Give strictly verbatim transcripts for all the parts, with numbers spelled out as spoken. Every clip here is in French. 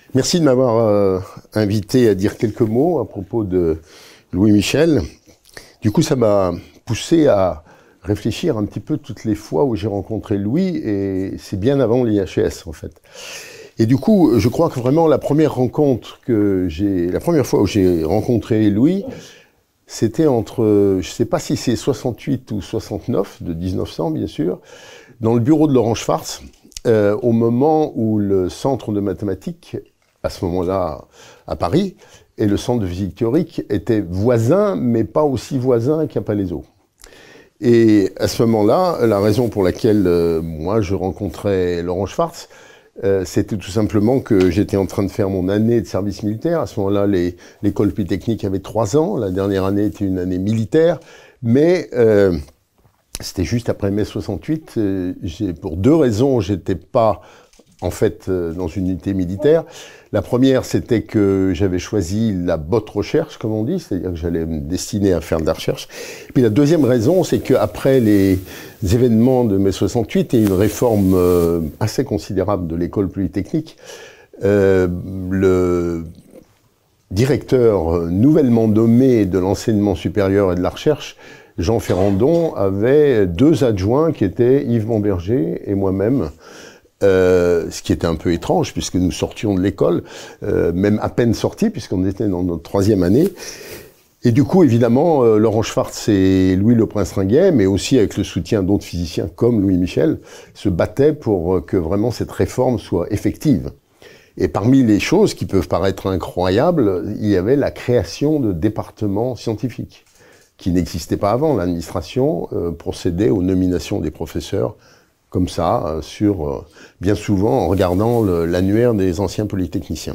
Merci de m'avoir euh, invité à dire quelques mots à propos de Louis Michel. Du coup, ça m'a poussé à réfléchir un petit peu toutes les fois où j'ai rencontré Louis, et c'est bien avant l'I H S en fait. Et du coup, je crois que vraiment la première rencontre que j'ai, la première fois où j'ai rencontré Louis, c'était entre, je ne sais pas si c'est soixante-huit ou soixante-neuf, de mille neuf cents bien sûr, dans le bureau de Laurent Schwartz, euh, au moment où le centre de mathématiques, à ce moment-là à Paris, et le centre de physique théorique étaient voisins, mais pas aussi voisins qu'à Palaiseau. Et à ce moment-là, la raison pour laquelle euh, moi je rencontrais Laurent Schwartz, euh, c'était tout simplement que j'étais en train de faire mon année de service militaire. À ce moment-là, l'école polytechnique avait trois ans. La dernière année était une année militaire, mais euh, c'était juste après mai soixante-huit. Euh, pour deux raisons, j'étais pas en fait euh, dans une unité militaire. La première, c'était que j'avais choisi la botte recherche, comme on dit, c'est-à-dire que j'allais me destiner à faire de la recherche. Et puis la deuxième raison, c'est qu'après les événements de mai soixante-huit et une réforme euh, assez considérable de l'école polytechnique, euh, le directeur nouvellement nommé de l'enseignement supérieur et de la recherche, Jean Ferrandon, avait deux adjoints qui étaient Yves Montberger et moi-même. Euh, ce qui était un peu étrange puisque nous sortions de l'école, euh, même à peine sortis puisqu'on était dans notre troisième année. Et du coup, évidemment, euh, Laurent Schwartz et Louis Le Prince-Ringuet, mais aussi avec le soutien d'autres physiciens comme Louis Michel, se battaient pour que vraiment cette réforme soit effective. Et parmi les choses qui peuvent paraître incroyables, il y avait la création de départements scientifiques qui n'existaient pas avant. L'administration euh, procédait aux nominations des professeurs comme ça, sur, euh, bien souvent en regardant l'annuaire des anciens polytechniciens.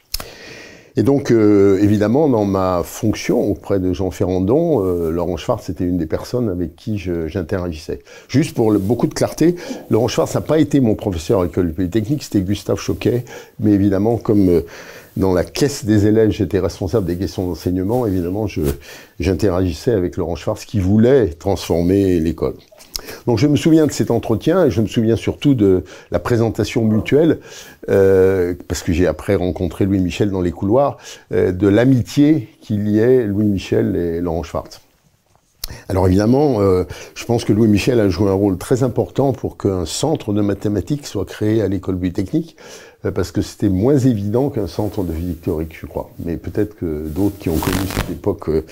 Et donc, euh, évidemment, dans ma fonction auprès de Jean Ferrandon, euh, Laurent Schwartz était une des personnes avec qui j'interagissais. Juste pour le, beaucoup de clarté, Laurent Schwartz n'a pas été mon professeur à l'école polytechnique, c'était Gustave Choquet, mais évidemment, comme euh, dans la caisse des élèves, j'étais responsable des questions d'enseignement, évidemment, j'interagissais avec Laurent Schwartz qui voulait transformer l'école. Donc je me souviens de cet entretien et je me souviens surtout de la présentation mutuelle, euh, parce que j'ai après rencontré Louis Michel dans les couloirs, euh, de l'amitié qu'il y ait Louis Michel et Laurent Schwartz. Alors évidemment, euh, je pense que Louis Michel a joué un rôle très important pour qu'un centre de mathématiques soit créé à l'école polytechnique, euh, parce que c'était moins évident qu'un centre de physique théorique, je crois. Mais peut-être que d'autres qui ont connu cette époque euh,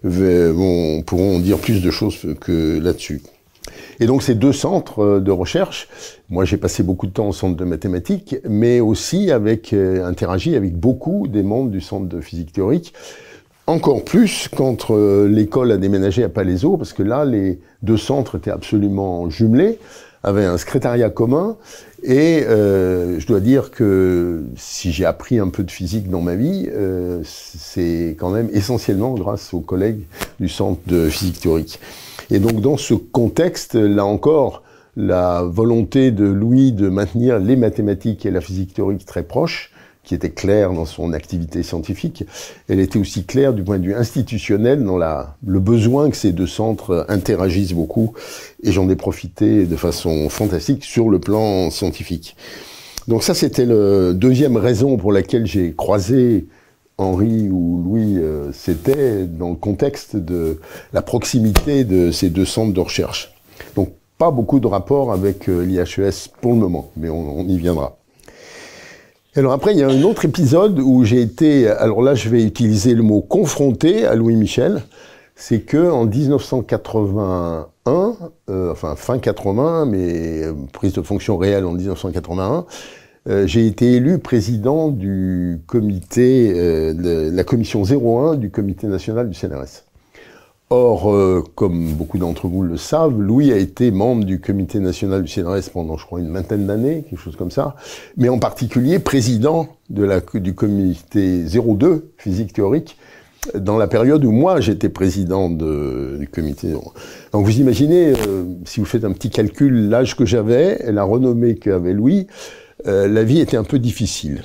vont, pourront dire plus de choses que là-dessus. Et donc ces deux centres de recherche, moi j'ai passé beaucoup de temps au centre de mathématiques, mais aussi avec, euh, interagi avec beaucoup des membres du centre de physique théorique, encore plus quand euh, l'école a déménagé à Palaiseau, parce que là les deux centres étaient absolument jumelés, avaient un secrétariat commun, et euh, je dois dire que si j'ai appris un peu de physique dans ma vie, euh, c'est quand même essentiellement grâce aux collègues du centre de physique théorique. Et donc dans ce contexte, là encore, la volonté de Louis de maintenir les mathématiques et la physique théorique très proches, qui était claire dans son activité scientifique, elle était aussi claire du point de vue institutionnel dans la, le besoin que ces deux centres interagissent beaucoup, et j'en ai profité de façon fantastique sur le plan scientifique. Donc ça, c'était la deuxième raison pour laquelle j'ai croisé Henri ou Louis, euh, c'était dans le contexte de la proximité de ces deux centres de recherche. Donc pas beaucoup de rapport avec euh, l'I H E S pour le moment, mais on, on y viendra. Alors après, il y a un autre épisode où j'ai été, alors là je vais utiliser le mot confronté à Louis Michel, c'est que en mille neuf cent quatre-vingt-un, euh, enfin fin quatre-vingts, mais euh, prise de fonction réelle en mille neuf cent quatre-vingt-un, Euh, j'ai été élu président du comité, euh, de la commission zéro un du comité national du C N R S. Or, euh, comme beaucoup d'entre vous le savent, Louis a été membre du comité national du C N R S pendant, je crois, une vingtaine d'années, quelque chose comme ça, mais en particulier président de la, du comité zéro deux, physique théorique, dans la période où moi j'étais président de, du comité. Donc vous imaginez, euh, si vous faites un petit calcul, l'âge que j'avais et la renommée qu'avait Louis, Euh, la vie était un peu difficile.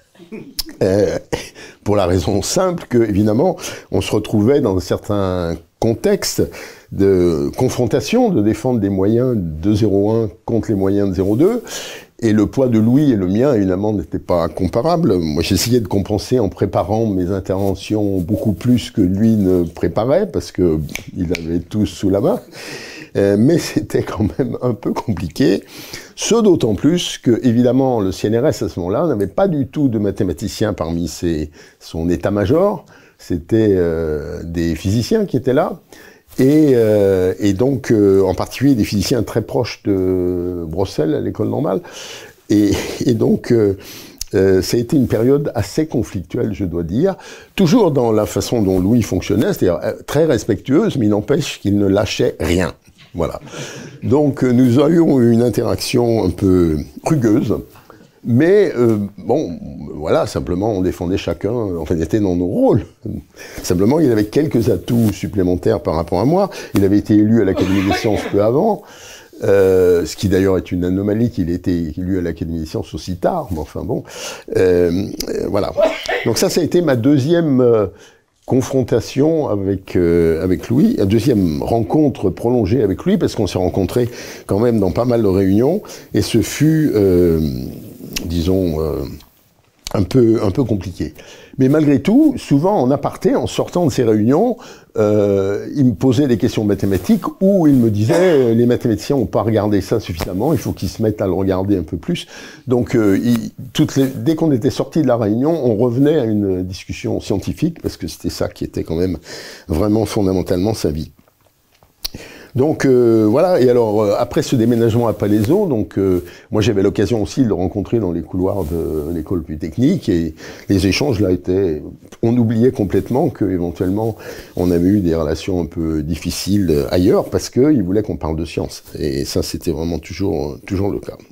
Euh, pour la raison simple que, évidemment, on se retrouvait dans certains contextes de confrontation, de défendre des moyens de zéro un contre les moyens de zéro deux, Et le poids de Louis et le mien, évidemment, n'était pas comparable. Moi, j'essayais de compenser en préparant mes interventions beaucoup plus que lui ne préparait, parce que il avait tout sous la main. Euh, mais c'était quand même un peu compliqué. Ce d'autant plus que, évidemment, le C N R S, à ce moment-là, n'avait pas du tout de mathématiciens parmi ses, son état-major. C'était euh, des physiciens qui étaient là. Et, euh, et donc, euh, en particulier, des physiciens très proches de Brossel, à l'école normale. Et, et donc, euh, euh, ça a été une période assez conflictuelle, je dois dire. Toujours dans la façon dont Louis fonctionnait, c'est-à-dire euh, très respectueuse, mais il n'empêche qu'il ne lâchait rien. Voilà. Donc, euh, nous avions eu une interaction un peu rugueuse. Mais, euh, bon, voilà, simplement, on défendait chacun, enfin, il était dans nos rôles. Simplement, il avait quelques atouts supplémentaires par rapport à moi. Il avait été élu à l'Académie des sciences peu avant, euh, ce qui d'ailleurs est une anomalie qu'il ait été élu à l'Académie des sciences aussi tard, mais enfin bon. Euh, euh, voilà. Donc ça, ça a été ma deuxième euh, confrontation avec, euh, avec Louis, la deuxième rencontre prolongée avec lui, parce qu'on s'est rencontrés quand même dans pas mal de réunions, et ce fut... Euh, disons, euh, un peu, un peu compliqué. Mais malgré tout, souvent en aparté, en sortant de ces réunions, euh, il me posait des questions mathématiques où il me disait euh, les mathématiciens n'ont pas regardé ça suffisamment, il faut qu'ils se mettent à le regarder un peu plus. Donc, euh, il, toutes les, dès qu'on était sorti de la réunion, on revenait à une discussion scientifique, parce que c'était ça qui était quand même vraiment fondamentalement sa vie. Donc euh, voilà, et alors euh, après ce déménagement à Palaiseau, donc euh, moi j'avais l'occasion aussi de le rencontrer dans les couloirs de l'école polytechnique, et les échanges là étaient, on oubliait complètement que éventuellement on avait eu des relations un peu difficiles ailleurs parce qu'il voulait qu'on parle de science, et ça c'était vraiment toujours, toujours le cas.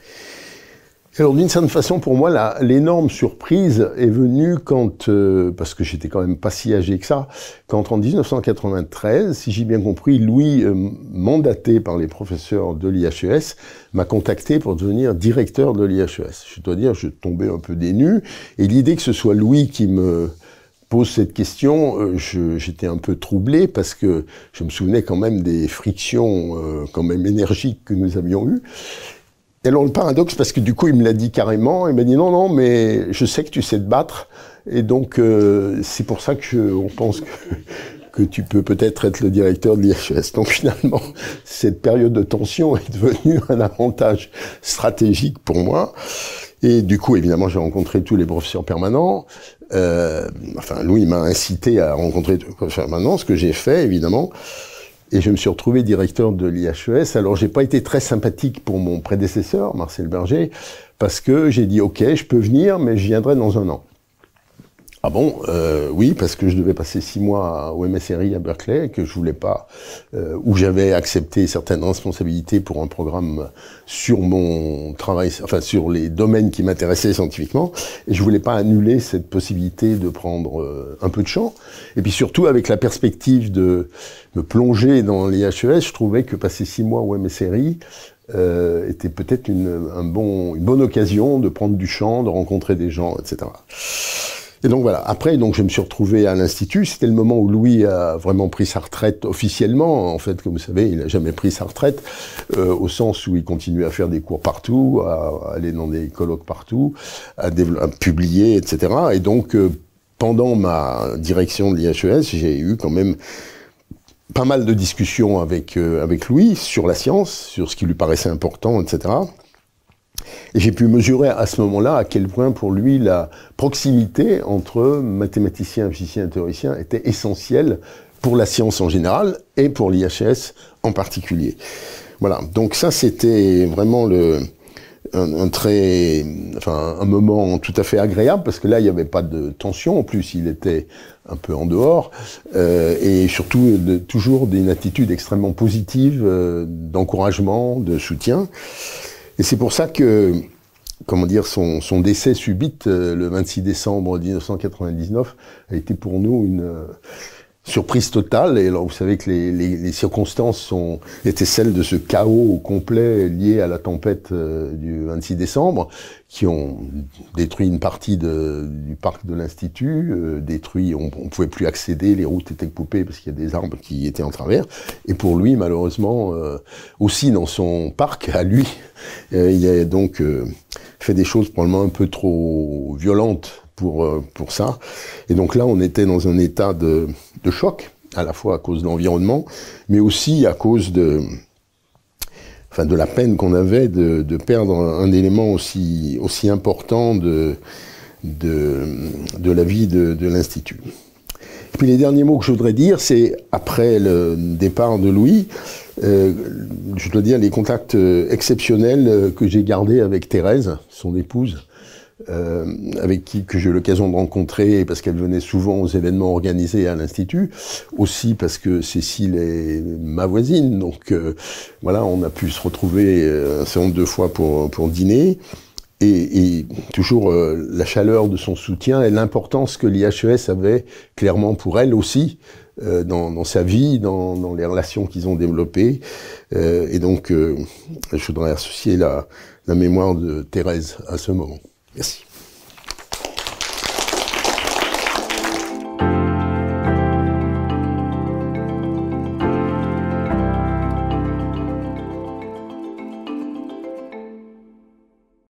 Alors d'une certaine façon, pour moi, l'énorme surprise est venue quand, euh, parce que j'étais quand même pas si âgé que ça, quand en mille neuf cent quatre-vingt-treize, si j'ai bien compris, Louis, euh, mandaté par les professeurs de l'I H E S, m'a contacté pour devenir directeur de l'I H E S. Je dois dire, je tombais un peu des nues, et l'idée que ce soit Louis qui me pose cette question, euh, j'étais un peu troublé, parce que je me souvenais quand même des frictions euh, quand même énergiques que nous avions eues. Et alors le paradoxe, parce que du coup il me l'a dit carrément, il m'a dit non, non, mais je sais que tu sais te battre, et donc euh, c'est pour ça qu'on pense que, que tu peux peut-être être le directeur de l'I H E S. Donc finalement, cette période de tension est devenue un avantage stratégique pour moi. Et du coup, évidemment, j'ai rencontré tous les professeurs permanents. Euh, enfin, Louis m'a incité à rencontrer tous les professeurs permanents, ce que j'ai fait, évidemment. Et je me suis retrouvé directeur de l'I H E S. Alors, j'ai pas été très sympathique pour mon prédécesseur, Marcel Berger, parce que j'ai dit, OK, je peux venir, mais je viendrai dans un an. Ah bon, euh, oui, parce que je devais passer six mois au M S R I à Berkeley, que je voulais pas, euh, où j'avais accepté certaines responsabilités pour un programme sur mon travail, enfin sur les domaines qui m'intéressaient scientifiquement, et je voulais pas annuler cette possibilité de prendre euh, un peu de champ. Et puis surtout, avec la perspective de me plonger dans l'I H E S, je trouvais que passer six mois au M S R I euh, était peut-être une, un bon, une bonne occasion de prendre du champ, de rencontrer des gens, et cetera. Et donc voilà, après donc je me suis retrouvé à l'Institut, c'était le moment où Louis a vraiment pris sa retraite officiellement, en fait comme vous savez il n'a jamais pris sa retraite, euh, au sens où il continue à faire des cours partout, à, à aller dans des colloques partout, à, à publier, et cetera. Et donc euh, pendant ma direction de l'I H E S, j'ai eu quand même pas mal de discussions avec, euh, avec Louis sur la science, sur ce qui lui paraissait important, et cetera. Et j'ai pu mesurer à ce moment-là à quel point pour lui la proximité entre mathématiciens, physiciens et théoriciens était essentielle pour la science en général et pour l'I H E S en particulier. Voilà, donc ça c'était vraiment le, un, un très, enfin un moment tout à fait agréable parce que là il n'y avait pas de tension, en plus il était un peu en dehors euh, et surtout de, toujours d'une attitude extrêmement positive, euh, d'encouragement, de soutien. Et c'est pour ça que, comment dire, son, son décès subite, euh, le vingt-six décembre mille neuf cent quatre-vingt-dix-neuf, a été pour nous une, surprise totale. Et alors, vous savez que les, les, les circonstances sont, étaient celles de ce chaos complet lié à la tempête euh, du vingt-six décembre, qui ont détruit une partie de, du parc de l'Institut, euh, détruit, on ne pouvait plus accéder, les routes étaient coupées parce qu'il y a des arbres qui étaient en travers. Et pour lui, malheureusement, euh, aussi dans son parc, à lui, euh, il a donc euh, fait des choses probablement un peu trop violentes pour, euh, pour ça. Et donc là, on était dans un état de, de choc, à la fois à cause de l'environnement, mais aussi à cause de... Enfin, de la peine qu'on avait de, de perdre un, un élément aussi, aussi important de, de, de la vie de, de l'Institut. Et puis les derniers mots que je voudrais dire, c'est après le départ de Louis, euh, je dois dire les contacts exceptionnels que j'ai gardés avec Thérèse, son épouse, Euh, avec qui que j'ai eu l'occasion de rencontrer parce qu'elle venait souvent aux événements organisés à l'Institut, aussi parce que Cécile est ma voisine, donc euh, voilà, on a pu se retrouver euh, un certain nombre de fois pour, pour dîner, et, et toujours euh, la chaleur de son soutien et l'importance que l'I H E S avait clairement pour elle aussi, euh, dans, dans sa vie, dans, dans les relations qu'ils ont développées, euh, et donc euh, je voudrais associer la, la mémoire de Thérèse à ce moment. Merci.